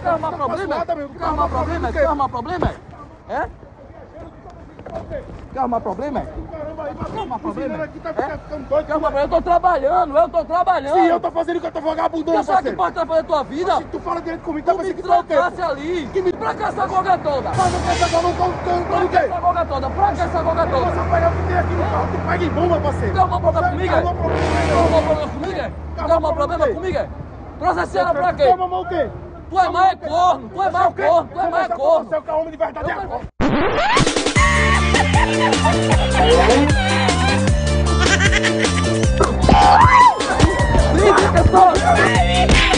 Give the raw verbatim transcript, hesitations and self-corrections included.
quer arrumar problema? Quer arrumar problema? Quer arrumar problema? É? Quer arrumar problema? Quer arrumar problema? Quer arrumar problema? Eu tô trabalhando, eu tô trabalhando. Sim, eu tô fazendo o que eu tô vagabundando, Você sabe que pode atrapalhar a tua vida? Se tu fala direito comigo, tá Tu me pensando que tu é o quê? trancasse ali. Que me... Pra que essa goga toda? Mas não quer essa goga, não tô Pra que essa goga toda? Pra que essa goga toda? Você vai o que tem aqui no carro, tu pega em bomba, parceiro. Quer arrumar problema comigo? Quer arrumar Quer problema arrumar problema comigo? Quer arrumar arrumar problema problema comigo? Trouxe ela pra quê? Quer arrumar o quê? Tu é mais corno, tu é mais corno, tu é mais corno. Você é o que é homem de verdade agora. Liga, pessoal!